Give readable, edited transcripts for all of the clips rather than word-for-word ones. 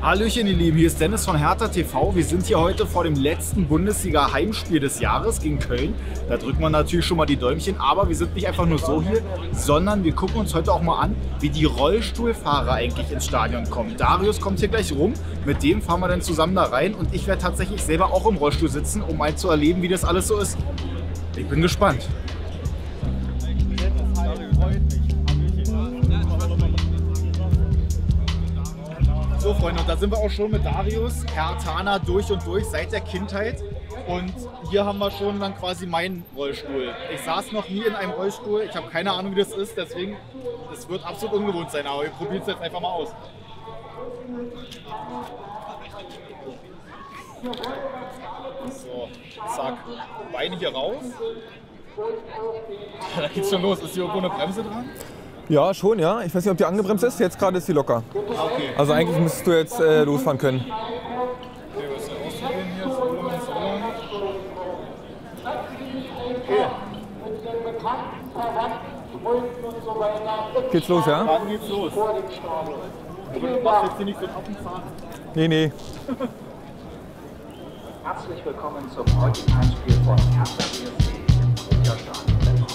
Hallöchen ihr Lieben, hier ist Dennis von Hertha TV. Wir sind hier heute vor dem letzten Bundesliga-Heimspiel des Jahres gegen Köln. Da drückt man natürlich schon mal die Däumchen, aber wir sind nicht einfach nur so hier, sondern wir gucken uns heute auch mal an, wie die Rollstuhlfahrer eigentlich ins Stadion kommen. Darius kommt hier gleich rum, mit dem fahren wir dann zusammen da rein und ich werde tatsächlich selber auch im Rollstuhl sitzen, um mal zu erleben, wie das alles so ist. Ich bin gespannt. So Freunde, und da sind wir auch schon mit Darius, Herthaner durch und durch, seit der Kindheit. Und hier haben wir schon dann quasi meinen Rollstuhl. Ich saß noch nie in einem Rollstuhl, ich habe keine Ahnung wie das ist, deswegen, das wird absolut ungewohnt sein, aber wir probieren es jetzt einfach mal aus. So, zack, Beine hier raus. Da geht's schon los, ist hier irgendwo eine Bremse dran? Ja, schon, ja. Ich weiß nicht, ob die angebremst ist. Jetzt gerade ist sie locker. Okay. Also eigentlich müsstest du jetzt losfahren können. Okay, was ist denn auszugehen hier? So lang, so lang. Okay. Geht's los, ja? Dann geht's los. Aber du machst jetzt hier nicht so einen Affenzahn. Nee. Herzlich willkommen zum heutigen Heimspiel von Hertha BSC im Olympiastadion.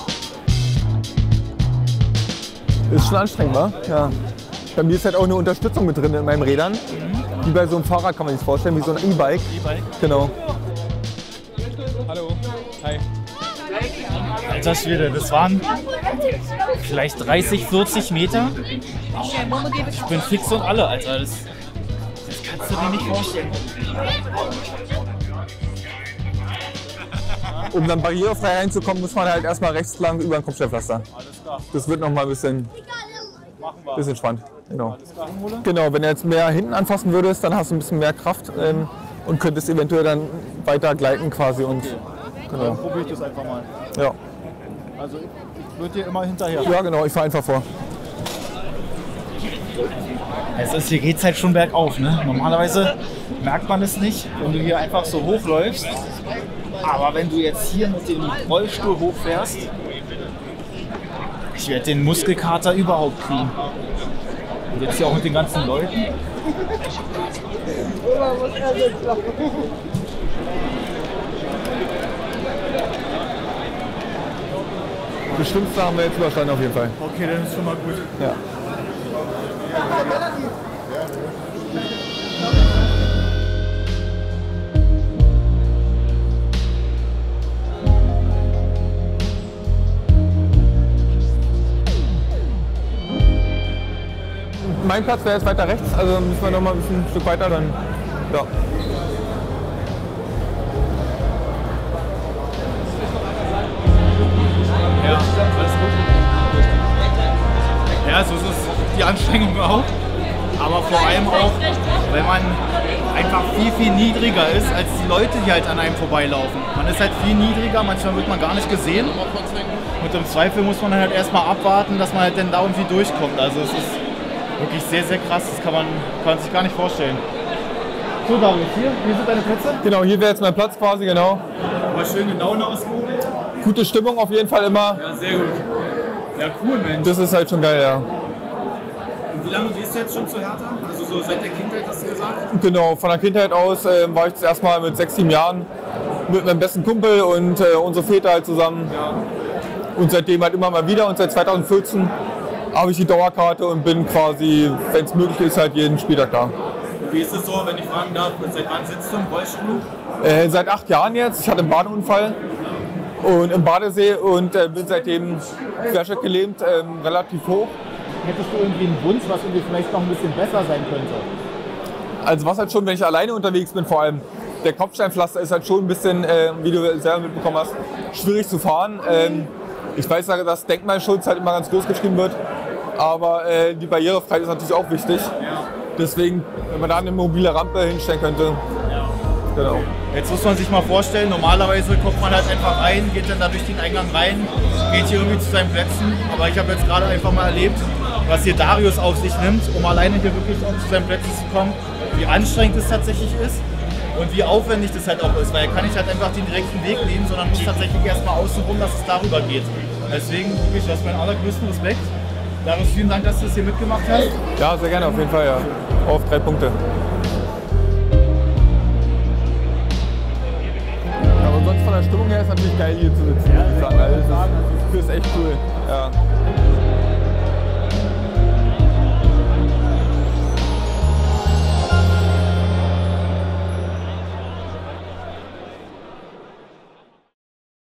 Ist schon anstrengend, wa? Ja. Bei mir ist halt auch eine Unterstützung mit drin in meinen Rädern. Wie bei so einem Fahrrad kann man sich vorstellen, wie so ein E-Bike. Genau. Hallo. Hi. Alter Schwede, das waren vielleicht 30, 40 Meter. Ich bin fix und alle, Alter. Das kannst du dir nicht vorstellen. Um dann barrierefrei reinzukommen, muss man halt erstmal rechts lang über ein Kopfsteinpflaster. Alles klar. Das wird noch mal ein bisschen spannend. Genau. Alles klar, Ole? Genau, wenn du jetzt mehr hinten anfassen würdest, dann hast du ein bisschen mehr Kraft und könntest eventuell dann weiter gleiten quasi. Und, genau. Dann probiere ich das einfach mal. Ja. Also ich würde dir immer hinterher. Ja, genau, ich fahre einfach vor. Hier geht es halt schon bergauf. Ne? Normalerweise merkt man es nicht, wenn du hier einfach so hochläufst. Aber wenn du jetzt hier mit dem Rollstuhl hochfährst, ich werde den Muskelkater überhaupt kriegen. Und jetzt hier auch mit den ganzen Leuten. Das Schlimmste haben wir jetzt überstanden auf jeden Fall. Okay, dann ist schon mal gut. Ja. Mein Platz wäre jetzt weiter rechts, also müssen wir noch mal ein Stück weiter, dann ja. Ja, alles gut. Ja, so ist es die Anstrengung auch. Aber vor allem auch, wenn man einfach viel niedriger ist als die Leute, die halt an einem vorbeilaufen. Man ist halt viel niedriger, manchmal wird man gar nicht gesehen. Und im Zweifel muss man halt erstmal abwarten, dass man halt dann da irgendwie durchkommt. Also es ist wirklich sehr krass, das kann man sich gar nicht vorstellen. So Darius, hier sind deine Plätze? Genau, hier wäre jetzt mein Platz quasi, genau. Mal schön in Laune ausgehoben. Gute Stimmung auf jeden Fall immer. Ja, sehr gut. Ja, cool, Mensch. Das ist halt schon geil, ja. Und wie lange gehst du jetzt schon zu Hertha? Also so seit der Kindheit, hast du gesagt? Genau, von der Kindheit aus war ich das erstmal mit 6, 7 Jahren mit meinem besten Kumpel und unsere Väter halt zusammen. Ja. Und seitdem halt immer mal wieder und seit 2014 habe ich die Dauerkarte und bin quasi, wenn es möglich ist, halt jeden Spieltag da. Wie ist es so, wenn ich fragen darf, seit wann sitzt du im Rollstuhl? Seit 8 Jahren jetzt. Ich hatte einen Badeunfall und im Badesee und bin seitdem querschnittgelähmt, relativ hoch. Hättest du irgendwie einen Wunsch, was irgendwie vielleicht noch ein bisschen besser sein könnte? Also was halt schon, wenn ich alleine unterwegs bin vor allem. Der Kopfsteinpflaster ist halt schon ein bisschen, wie du selber mitbekommen hast, schwierig zu fahren. Ich weiß, dass Denkmalschutz halt immer ganz groß geschrieben wird, aber die Barrierefreiheit ist natürlich auch wichtig. Ja. Deswegen, wenn man da eine mobile Rampe hinstellen könnte. Ja. Genau. Jetzt muss man sich mal vorstellen, normalerweise kommt man halt einfach rein, geht dann da durch den Eingang rein, geht hier irgendwie zu seinen Plätzen. Aber ich habe jetzt gerade einfach mal erlebt, was hier Darius auf sich nimmt, um alleine hier wirklich auch zu seinen Plätzen zu kommen, wie anstrengend es tatsächlich ist. Und wie aufwendig das halt auch ist, weil er kann nicht halt einfach den direkten Weg nehmen, sondern muss tatsächlich erstmal außen rum, dass es darüber geht. Deswegen wirklich, du hast meinen allergrößten Respekt. Darius, vielen Dank, dass du das hier mitgemacht hast. Ja, sehr gerne, auf jeden Fall, ja. Auf 3 Punkte. der Stimmung her ist natürlich geil hier zu sitzen, muss ich sagen. Also das ist echt cool. Ja.